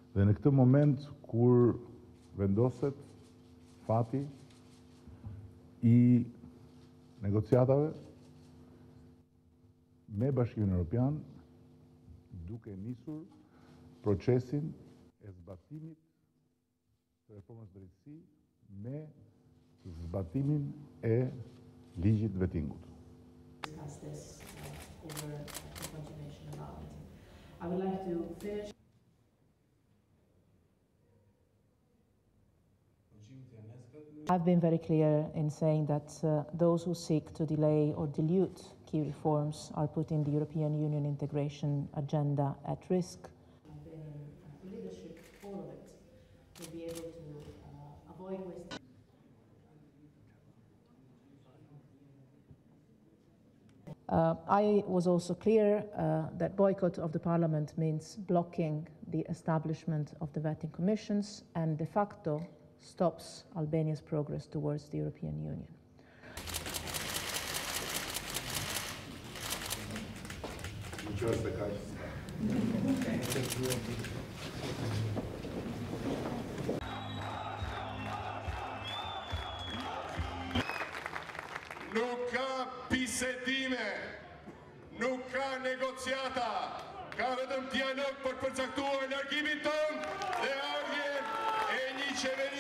Dhe në këtë moment kur vendoset fati i negociatave me Bashkimin Evropian, duke nisur procesin e zbatimit të reformës drejtësi me zbatimin e ligjit vettingut. Discuss this over the continuation of our meeting. I would like to finish. I've been very clear in saying that those who seek to delay or dilute key reforms are putting the European Union integration agenda at risk. I've been in leadership all of it to be able to avoid wasting. I was also clear that boycott of the Parliament means blocking the establishment of the vetting commissions and de facto stops Albania's progress towards the European Union. Nuk ka bisedime, nuk ka negociata, ka vetëm dialog për përcaktuar largimin tonë dhe ardhjen e një qeveri